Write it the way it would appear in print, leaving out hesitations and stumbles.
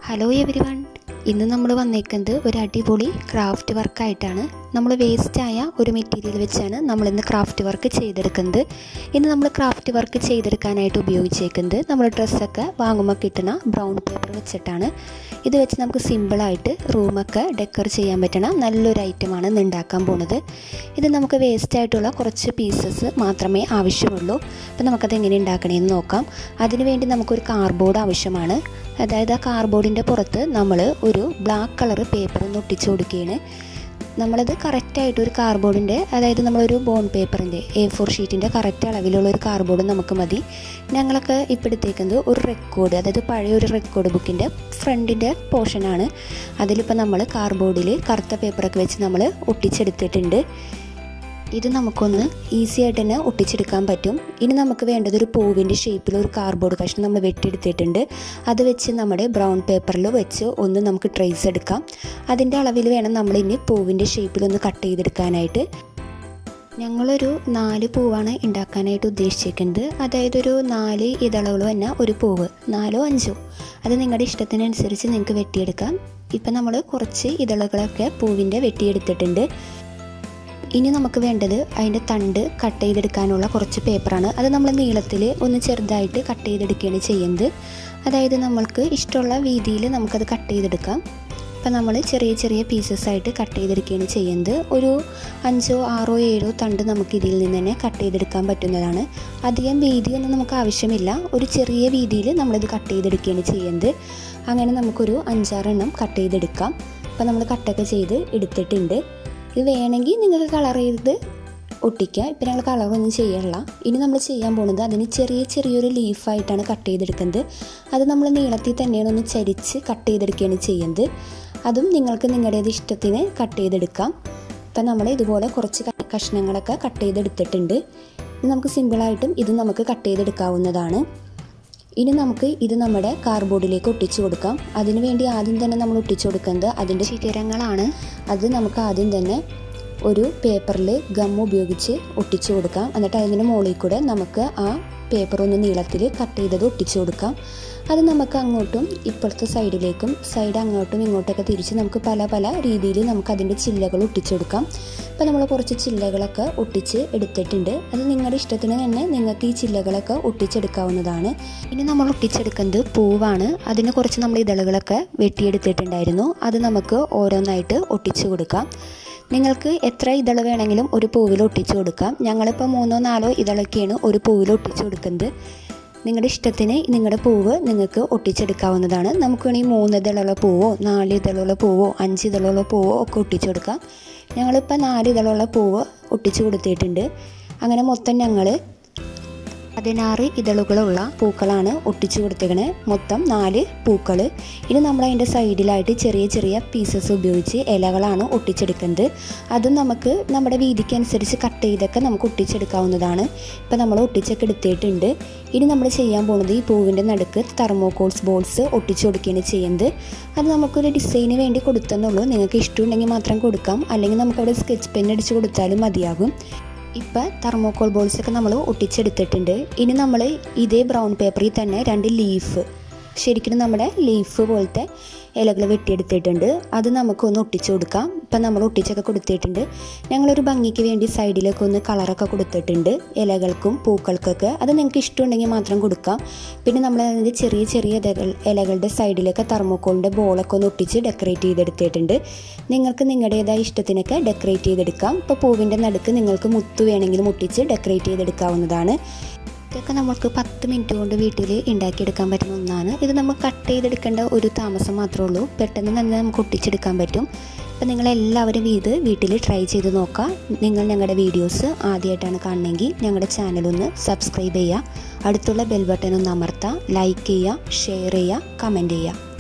Hello everyone, ഇന്ന് നമ്മൾ വന്നേക്കുന്നത് ഒരു അടിപൊളി ക്രാഫ്റ്റ് വർക്കായിട്ടാണ്. നമ്മൾ വേസ്റ്റായ ഒരു മെറ്റീരിയൽ വെച്ചാണ് നമ്മളിന്ന് ക്രാഫ്റ്റ് വർക്ക് ചെയ്തെടുക്കുന്നത്. ഇന്ന് നമ്മൾ ക്രാഫ്റ്റ് വർക്ക് ചെയ്തെടുക്കാനായിട്ട് ഉപയോഗിച്ചേക്കുന്നത് നമ്മൾ ഡ്രസ്സൊക്കെ വാങ്ങുമ്പോൾ കിട്ടുന്ന ബ്രൗൺ പേപ്പർ വെച്ചിട്ടാണ്. ഇത് വെച്ച് നമുക്ക് സിമ്പിളായിട്ട് റൂമൊക്കെ ഡെക്കർ ചെയ്യാൻ പറ്റണ നല്ലൊരു ഐറ്റമാണ് ഇന്ന് ഉണ്ടാക്കാൻ പോകുന്നത്. ഇത് നമുക്ക് വേസ്റ്റായിട്ടുള്ള കുറച്ച് പീസസ് മാത്രമേ ആവശ്യമുള്ളൂ. അപ്പോൾ നമുക്കത് എങ്ങനെ ഉണ്ടാക്കണമെന്ന് നോക്കാം. അതിനുവേണ്ടി നമുക്കൊരു കാർഡ്ബോർഡ് ആവശ്യമാണ്. അതായത് ആ കാർഡ്ബോർഡിൻ്റെ പുറത്ത് നമ്മൾ ഒരു ബ്ലാക്ക് കളർ പേപ്പർ ഒന്ന് ഒട്ടിച്ചു കൊടുക്കുകയാണ്. നമ്മളത് കറക്റ്റായിട്ട് ഒരു കാർഡ്ബോർഡിൻ്റെ, അതായത് നമ്മളൊരു ബോണ്ട് പേപ്പറിൻ്റെ A4 ഷീറ്റിൻ്റെ കറക്റ്റ് അളവിലുള്ള ഒരു കാർഡ്ബോർഡ് നമുക്ക് മതി. ഞങ്ങളൊക്കെ ഇപ്പോൾ എടുത്തേക്കുന്നത് ഒരു റെക്കോർഡ്, അതായത് പഴയ ഒരു റെക്കോർഡ് ബുക്കിൻ്റെ ഫ്രണ്ടിൻ്റെ പോർഷനാണ്. അതിലിപ്പോൾ നമ്മൾ കാർഡ്ബോർഡിൽ കറുത്ത പേപ്പറൊക്കെ വെച്ച് നമ്മൾ ഒട്ടിച്ചെടുത്തിട്ടുണ്ട്. ഇത് നമുക്കൊന്ന് ഈസി ആയിട്ട് തന്നെ ഒട്ടിച്ചെടുക്കാൻ പറ്റും. ഇനി നമുക്ക് വേണ്ടത് ഒരു പൂവിൻ്റെ ഷേപ്പിൽ ഒരു കാർഡ്ബോർഡ് കഷ്ണം നമ്മൾ വെട്ടിയെടുത്തിട്ടുണ്ട്. അത് വെച്ച് നമ്മുടെ ബ്രൗൺ പേപ്പറിൽ വെച്ച് ഒന്ന് നമുക്ക് ട്രേസ് എടുക്കാം. അതിൻ്റെ അളവിൽ വേണം നമ്മളിനി പൂവിൻ്റെ ഷേപ്പിലൊന്ന് കട്ട് ചെയ്തെടുക്കാനായിട്ട്. ഞങ്ങളൊരു 4 പൂവാണ് ഉണ്ടാക്കാനായിട്ട് ഉദ്ദേശിച്ചിരിക്കുന്നത്. അതായത് ഒരു 4 ഇതളുകൾ തന്നെ ഒരു പൂവ്, 4ഓ 5ഓ അത് നിങ്ങളുടെ ഇഷ്ടത്തിനനുസരിച്ച് നിങ്ങൾക്ക് വെട്ടിയെടുക്കാം. ഇപ്പം നമ്മൾ കുറച്ച് ഇതളുകളൊക്കെ പൂവിൻ്റെ വെട്ടിയെടുത്തിട്ടുണ്ട്. ഇനി നമുക്ക് വേണ്ടത് അതിൻ്റെ തണ്ട് കട്ട് ചെയ്തെടുക്കാനുള്ള കുറച്ച് പേപ്പറാണ്. അത് നമ്മൾ നീളത്തിൽ ഒന്ന് ചെറുതായിട്ട് കട്ട് ചെയ്തെടുക്കുകയാണ് ചെയ്യുന്നത്. അതായത് നമ്മൾക്ക് ഇഷ്ടമുള്ള രീതിയിൽ നമുക്കത് കട്ട് ചെയ്തെടുക്കാം. അപ്പോൾ നമ്മൾ ചെറിയ ചെറിയ പീസസ് ആയിട്ട് കട്ട് ചെയ്തെടുക്കുകയാണ് ചെയ്യുന്നത്. ഒരു 5ഓ 6ഓ 7ഓ തണ്ട് നമുക്ക് ഇതിൽ നിന്ന് തന്നെ കട്ട് ചെയ്തെടുക്കാൻ പറ്റുന്നതാണ്. അധികം വീതിയൊന്നും നമുക്ക് ആവശ്യമില്ല. ഒരു ചെറിയ വീതിയിൽ നമ്മളിത് കട്ട് ചെയ്തെടുക്കുകയാണ് ചെയ്യുന്നത്. അങ്ങനെ നമുക്കൊരു 5-6 എണ്ണം കട്ട് ചെയ്തെടുക്കാം. അപ്പോൾ നമ്മൾ കട്ടൊക്കെ ചെയ്ത് എടുത്തിട്ടുണ്ട്. ഇത് വേണമെങ്കിൽ നിങ്ങൾക്ക് കളർ ചെയ്ത് ഒട്ടിക്കാം. ഇപ്പം ഞങ്ങൾ കളറൊന്നും ചെയ്യണില്ല. ഇനി നമ്മൾ ചെയ്യാൻ പോകുന്നത് അതിന് ചെറിയൊരു ലീഫായിട്ടാണ് കട്ട് ചെയ്തെടുക്കുന്നത്. അത് നമ്മൾ നീളത്തിൽ തന്നെയാണ് ഒന്ന് ചരിച്ച് കട്ട് ചെയ്തെടുക്കുകയാണ് ചെയ്യുന്നത്. അതും നിങ്ങൾക്ക് നിങ്ങളുടേത് ഇഷ്ടത്തിന് കട്ട് ചെയ്തെടുക്കാം. ഇപ്പം നമ്മൾ ഇതുപോലെ കുറച്ച് കഷ്ണങ്ങളൊക്കെ കട്ട് ചെയ്തെടുത്തിട്ടുണ്ട്. ഇത് നമുക്ക് സിമ്പിളായിട്ടും ഇത് നമുക്ക് കട്ട് ചെയ്തെടുക്കാവുന്നതാണ്. ഇനി നമുക്ക് ഇത് നമ്മുടെ കാർഡ്ബോർഡിലേക്ക് ഒട്ടിച്ചു കൊടുക്കാം. അതിനുവേണ്ടി ആദ്യം തന്നെ നമ്മൾ ഒട്ടിച്ചു കൊടുക്കുന്നത് അതിൻ്റെ ശിഖരങ്ങളാണ്. അത് നമുക്ക് ആദ്യം തന്നെ ഒരു പേപ്പറിൽ ഗം ഉപയോഗിച്ച് ഒട്ടിച്ചു കൊടുക്കാം. എന്നിട്ട് അതിൻ്റെ മുകളിൽ കൂടെ നമുക്ക് ആ പേപ്പർ ഒന്ന് നീളത്തിൽ കട്ട് ചെയ്തത് ഒട്ടിച്ചു കൊടുക്കാം. അത് നമുക്ക് അങ്ങോട്ടും ഇപ്പുറത്തെ സൈഡിലേക്കും സൈഡ് അങ്ങോട്ടും ഇങ്ങോട്ടൊക്കെ തിരിച്ച് നമുക്ക് പല രീതിയിൽ നമുക്ക് അതിൻ്റെ ചില്ലകൾ ഒട്ടിച്ചു കൊടുക്കാം. അപ്പോൾ നമ്മൾ കുറച്ച് ചില്ലകളൊക്കെ ഒട്ടിച്ച് എടുത്തിട്ടുണ്ട്. അത് നിങ്ങളുടെ ഇഷ്ടത്തിന് തന്നെ നിങ്ങൾക്ക് ഈ ചില്ലകളൊക്കെ ഒട്ടിച്ചെടുക്കാവുന്നതാണ്. ഇനി നമ്മൾ ഒട്ടിച്ചെടുക്കുന്നത് പൂവാണ്. അതിന് കുറച്ച് നമ്മൾ ഇതളുകളൊക്കെ വെട്ടിയെടുത്തിട്ടുണ്ടായിരുന്നു. അത് നമുക്ക് ഓരോന്നായിട്ട് ഒട്ടിച്ചു കൊടുക്കാം. നിങ്ങൾക്ക് എത്ര ഇതൾ വേണമെങ്കിലും ഒരു പൂവിൽ ഒട്ടിച്ചു കൊടുക്കാം. ഞങ്ങളിപ്പോൾ 3ഓ 4ഓ ഇതളൊക്കെയാണ് ഒരു പൂവിൽ ഒട്ടിച്ചു കൊടുക്കുന്നത്. നിങ്ങളുടെ ഇഷ്ടത്തിന് നിങ്ങളുടെ പൂവ് നിങ്ങൾക്ക് ഒട്ടിച്ചെടുക്കാവുന്നതാണ്. നമുക്ക് വേണമെങ്കിൽ 3 ഇതളുള്ള പൂവോ 4 ഇതളുള്ള പൂവോ 5 ഇതളുള്ള പൂവോ ഒക്കെ ഒട്ടിച്ചു കൊടുക്കാം. ഞങ്ങളിപ്പോൾ 4 ഇതളുള്ള പൂവ് ഒട്ടിച്ചു കൊടുത്തിട്ടുണ്ട്. അങ്ങനെ മൊത്തം ഞങ്ങൾ 16 ഇതളുകളുള്ള പൂക്കളാണ് ഒട്ടിച്ചു കൊടുത്തേക്കണേ. മൊത്തം 4 പൂക്കൾ. ഇനി നമ്മൾ അതിൻ്റെ സൈഡിലായിട്ട് ചെറിയ പീസസ് ഉപയോഗിച്ച് ഇലകളാണ് ഒട്ടിച്ചെടുക്കുന്നത്. അതും നമുക്ക് നമ്മുടെ വീതിക്കനുസരിച്ച് കട്ട് ചെയ്തൊക്കെ നമുക്ക് ഒട്ടിച്ചെടുക്കാവുന്നതാണ്. ഇപ്പം നമ്മൾ ഒട്ടിച്ചൊക്കെ എടുത്തിട്ടുണ്ട്. ഇനി നമ്മൾ ചെയ്യാൻ പോകുന്നത് ഈ പൂവിൻ്റെ നടുക്ക് തെർമോക്കോൾസ് ബോൾസ് ഒട്ടിച്ചു കൊടുക്കുകയാണ് ചെയ്യുന്നത്. അത് നമുക്കൊരു ഡിസൈന് വേണ്ടി കൊടുത്തെന്നുള്ളൂ. നിങ്ങൾക്ക് ഇഷ്ടമുണ്ടെങ്കിൽ മാത്രം കൊടുക്കാം, അല്ലെങ്കിൽ നമുക്കവിടെ സ്കെച്ച് പെൻ അടിച്ച് കൊടുത്താലും മതിയാകും. ഇപ്പം തെർമോക്കോൾ ബോൾസൊക്കെ നമ്മൾ ഒട്ടിച്ചെടുത്തിട്ടുണ്ട്. ഇനി നമ്മൾ ഇതേ ബ്രൗൺ പേപ്പറിൽ തന്നെ 2 ലീഫ്, ശരിക്കും നമ്മുടെ ലീഫ് പോലത്തെ ഇലകൾ വെട്ടിയെടുത്തിട്ടുണ്ട്. അത് നമുക്കൊന്ന് ഒട്ടിച്ചു കൊടുക്കാം. ഇപ്പം നമ്മൾ ഒട്ടിച്ചൊക്കെ കൊടുത്തിട്ടുണ്ട്. ഞങ്ങളൊരു ഭംഗിക്ക് വേണ്ടി സൈഡിലൊക്കെ ഒന്ന് കളറൊക്കെ കൊടുത്തിട്ടുണ്ട് ഇലകൾക്കും പൂക്കൾക്കൊക്കെ. അത് നിങ്ങൾക്ക് ഇഷ്ടമുണ്ടെങ്കിൽ മാത്രം കൊടുക്കാം. പിന്നെ നമ്മൾ അതിൻ്റെ ചെറിയ ഇലകളുടെ സൈഡിലൊക്കെ തെർമോക്കോളിൻ്റെ ബോളൊക്കെ ഒന്ന് ഒട്ടിച്ച് ഡെക്കറേറ്റ് ചെയ്തെടുത്തിട്ടുണ്ട്. നിങ്ങൾക്ക് നിങ്ങളുടേതായ ഇഷ്ടത്തിനൊക്കെ ഡെക്കറേറ്റ് ചെയ്തെടുക്കാം. ഇപ്പോൾ പൂവിൻ്റെ നടുക്ക് നിങ്ങൾക്ക് മുത്ത് വേണമെങ്കിൽ ഒട്ടിച്ച് ഡെക്കറേറ്റ് ചെയ്തെടുക്കാവുന്നതാണ്. ഇതൊക്കെ നമുക്ക് 10 മിനിറ്റ് കൊണ്ട് വീട്ടിൽ ഉണ്ടാക്കിയെടുക്കാൻ പറ്റുന്ന ഒന്നാണ്. ഇത് നമുക്ക് കട്ട് ചെയ്തെടുക്കേണ്ട ഒരു താമസം മാത്രമേ ഉള്ളൂ. പെട്ടെന്ന് തന്നെ നമുക്ക് ഒട്ടിച്ചെടുക്കാൻ പറ്റും. അപ്പോൾ നിങ്ങളെല്ലാവരും ഇത് വീട്ടിൽ ട്രൈ ചെയ്ത് നോക്കാം. നിങ്ങൾ ഞങ്ങളുടെ വീഡിയോസ് ആദ്യമായിട്ടാണ് കാണണമെങ്കിൽ ഞങ്ങളുടെ ചാനലൊന്ന് സബ്സ്ക്രൈബ് ചെയ്യുക. അടുത്തുള്ള ബെൽ ബട്ടൺ ഒന്ന് അമർത്തുക. ലൈക്ക് ചെയ്യുക, ഷെയർ ചെയ്യുക, കമൻറ്റ് ചെയ്യുക.